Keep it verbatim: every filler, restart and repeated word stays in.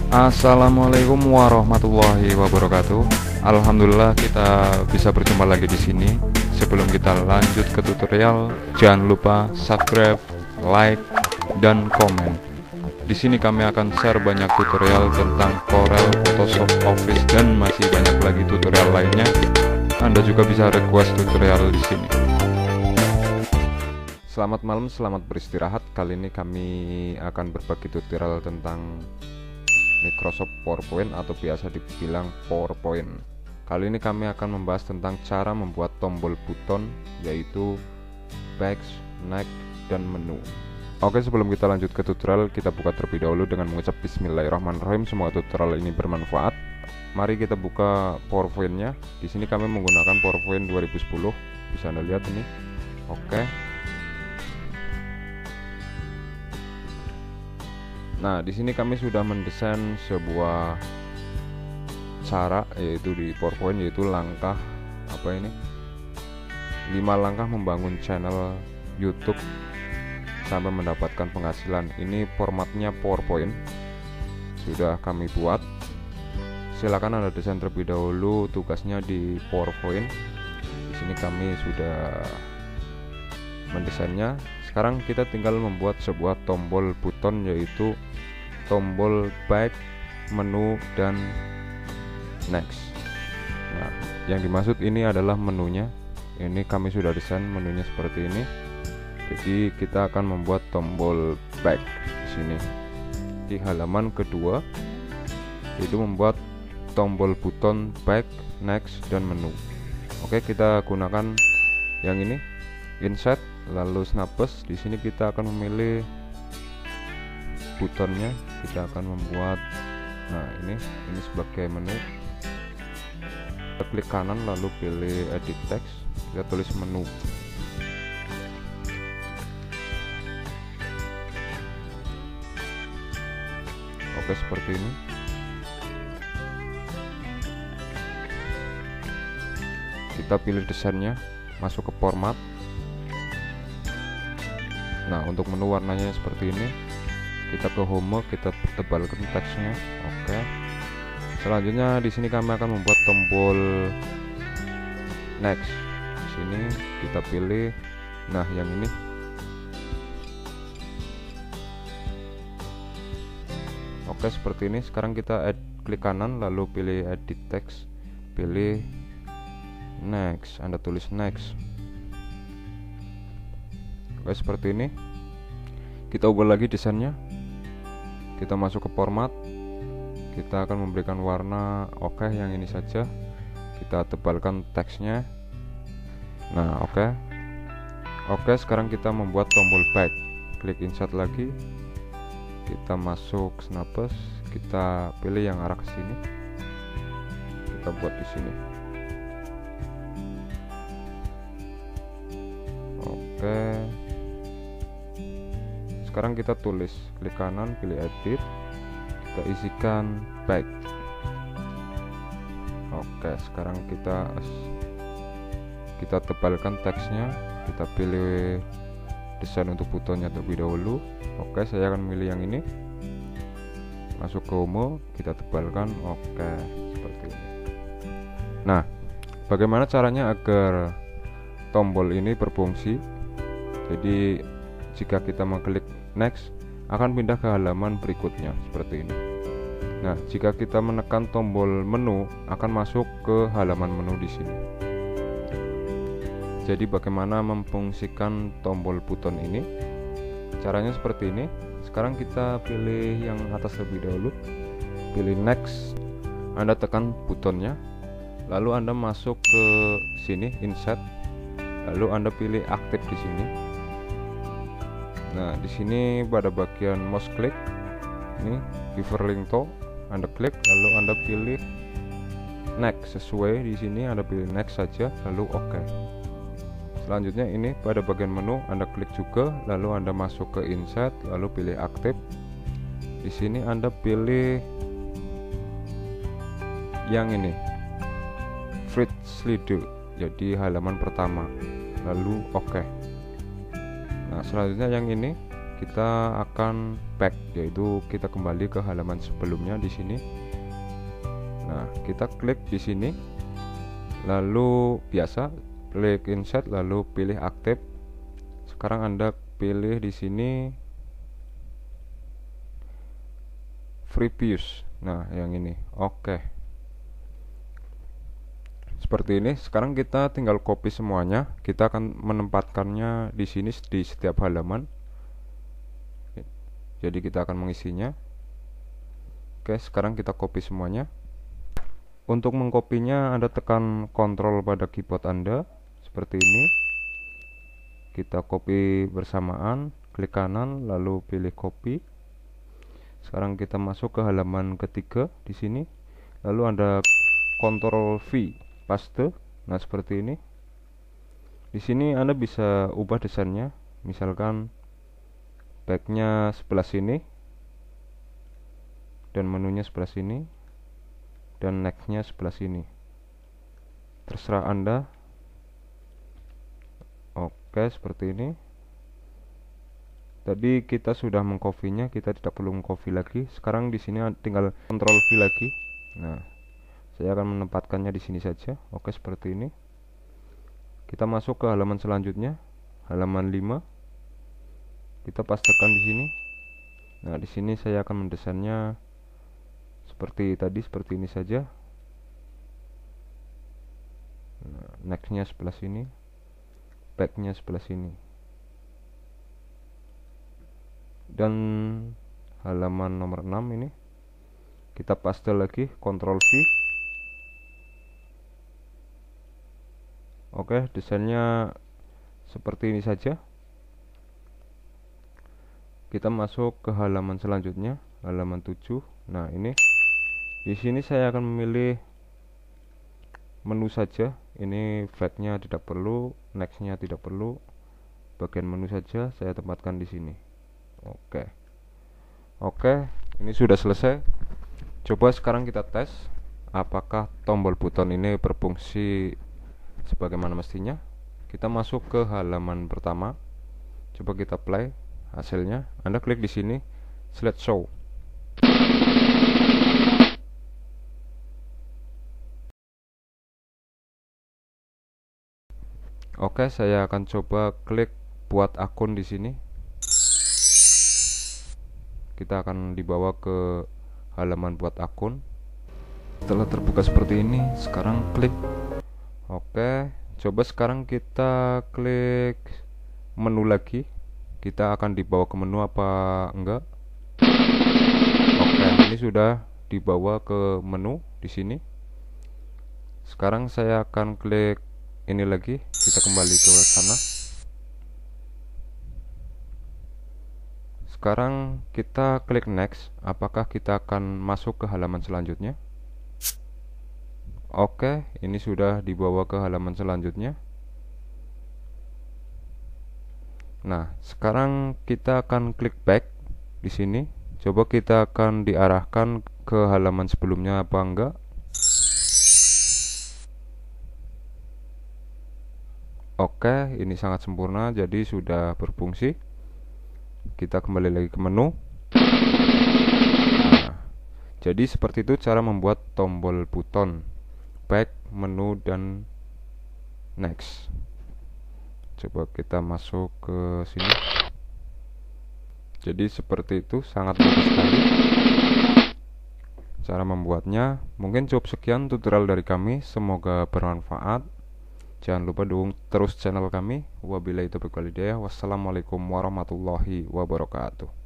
Assalamualaikum warahmatullahi wabarakatuh. Alhamdulillah kita bisa berjumpa lagi di sini. Sebelum kita lanjut ke tutorial, jangan lupa subscribe, like, dan komen. Di sini kami akan share banyak tutorial tentang Corel, Photoshop, Office, dan masih banyak lagi tutorial lainnya. Anda juga bisa request tutorial di sini. Selamat malam, selamat beristirahat. Kali ini kami akan berbagi tutorial tentang Microsoft PowerPoint atau biasa dibilang PowerPoint. Kali ini kami akan membahas tentang cara membuat tombol buton, yaitu back, next, dan menu. Oke, sebelum kita lanjut ke tutorial, kita buka terlebih dahulu dengan mengucap Bismillahirrahmanirrahim. Semoga tutorial ini bermanfaat. Mari kita buka PowerPoint-nya. Di sini kami menggunakan PowerPoint dua ribu sepuluh. Bisa Anda lihat ini. Oke. Nah, di sini kami sudah mendesain sebuah cara, yaitu di PowerPoint, yaitu langkah apa ini? lima langkah membangun channel YouTube sampai mendapatkan penghasilan. Ini formatnya PowerPoint. Sudah kami buat. Silakan Anda desain terlebih dahulu tugasnya di PowerPoint. Di sini kami sudah mendesainnya. Sekarang kita tinggal membuat sebuah tombol buton, yaitu tombol back, menu, dan next. Nah, yang dimaksud ini adalah menunya. Ini kami sudah desain menunya seperti ini. Jadi kita akan membuat tombol back di sini. Di halaman kedua, yaitu membuat tombol buton back, next, dan menu. Oke, kita gunakan yang ini, insert, lalu snappers. Di sini kita akan memilih butonnya. Kita akan membuat, nah ini ini sebagai menu. Kita klik kanan lalu pilih edit text. Kita tulis menu. Oke, seperti ini. Kita pilih desainnya, masuk ke format. Nah, untuk menu warnanya seperti ini. Kita ke home, kita tebalkan teksnya. Oke. Selanjutnya di sini kami akan membuat tombol next. Di sini kita pilih, nah yang ini. Oke, seperti ini. Sekarang kita add, klik kanan lalu pilih edit text, pilih next, Anda tulis next. Oke, seperti ini. Kita ubah lagi desainnya. Kita masuk ke format. Kita akan memberikan warna, oke, yang ini saja. Kita tebalkan teksnya. Nah, oke. Oke, sekarang kita membuat tombol back. Klik insert lagi. Kita masuk snappers. Kita pilih yang arah ke sini. Kita buat di sini. Oke. Sekarang kita tulis, klik kanan, pilih edit, kita isikan back. Oke, sekarang kita kita tebalkan teksnya. Kita pilih desain untuk butonnya terlebih dahulu. Oke, saya akan memilih yang ini. Masuk ke home, kita tebalkan. Oke, seperti ini. Nah, bagaimana caranya agar tombol ini berfungsi? Jadi jika kita mengklik next, akan pindah ke halaman berikutnya seperti ini. Nah, jika kita menekan tombol menu, akan masuk ke halaman menu di sini. Jadi bagaimana memfungsikan tombol buton ini? Caranya seperti ini. Sekarang kita pilih yang atas lebih dahulu. Pilih next. Anda tekan butonnya. Lalu Anda masuk ke sini, insert. Lalu Anda pilih aktif di sini. Nah, di sini pada bagian mouse click ini Beaverlink to, Anda klik lalu Anda pilih next. Sesuai di sini Anda pilih next saja lalu oke. Selanjutnya ini pada bagian menu Anda klik juga lalu Anda masuk ke insert lalu pilih aktif. Di sini Anda pilih yang ini, First Slide, jadi halaman pertama, lalu oke. Nah, selanjutnya yang ini kita akan back, yaitu kita kembali ke halaman sebelumnya di sini. Nah, kita klik di sini, lalu biasa klik insert, lalu pilih aktif. Sekarang Anda pilih di sini previews. Nah, yang ini. Oke. Seperti ini. Sekarang kita tinggal copy semuanya. Kita akan menempatkannya di sini di setiap halaman. Jadi kita akan mengisinya. Oke, sekarang kita copy semuanya. Untuk mengkopinya Anda tekan Ctrl pada keyboard Anda seperti ini. Kita copy bersamaan, klik kanan lalu pilih copy. Sekarang kita masuk ke halaman ketiga di sini. Lalu Anda Ctrl V paste. Nah, seperti ini. Di sini Anda bisa ubah desainnya. Misalkan backnya sebelah sini dan menunya sebelah sini dan nextnya sebelah sini, terserah Anda. Oke, seperti ini. Tadi kita sudah mengcopy-nya, kita tidak perlu mengcopy lagi. Sekarang di sini tinggal Ctrl V lagi. Nah, saya akan menempatkannya di sini saja. Oke, seperti ini. Kita masuk ke halaman selanjutnya, halaman lima. Kita pastekan di sini. Nah, di sini saya akan mendesainnya seperti tadi, seperti ini saja. Nah, nextnya sebelah sini, backnya sebelah sini, dan halaman nomor enam ini kita paste lagi, Ctrl V. Oke, desainnya seperti ini saja. Kita masuk ke halaman selanjutnya, halaman tujuh. Nah, ini di sini saya akan memilih menu saja. Ini backnya tidak perlu, nextnya tidak perlu, bagian menu saja saya tempatkan di sini. Oke, oke, ini sudah selesai. Coba sekarang kita tes apakah tombol buton ini berfungsi sebagaimana mestinya. Kita masuk ke halaman pertama. Coba kita play hasilnya. Anda klik di sini, slideshow. Oke, saya akan coba klik buat akun di sini. Kita akan dibawa ke halaman buat akun. Setelah terbuka seperti ini, sekarang klik. Oke, coba sekarang kita klik menu lagi. Kita akan dibawa ke menu apa enggak? Oke, ini sudah dibawa ke menu di sini. Sekarang saya akan klik ini lagi, kita kembali ke sana. Sekarang kita klik next. Apakah kita akan masuk ke halaman selanjutnya? Oke, ini sudah dibawa ke halaman selanjutnya. Nah, sekarang kita akan klik back di sini. Coba kita akan diarahkan ke halaman sebelumnya apa enggak? Oke, ini sangat sempurna, jadi sudah berfungsi. Kita kembali lagi ke menu. Nah, jadi seperti itu cara membuat tombol buton back, menu, dan next. Coba kita masuk ke sini. Jadi seperti itu, sangat mudah sekali cara membuatnya. Mungkin cukup sekian tutorial dari kami, semoga bermanfaat. Jangan lupa dukung terus channel kami. Wabillahi taufiq wal hidayah. Wassalamualaikum warahmatullahi wabarakatuh.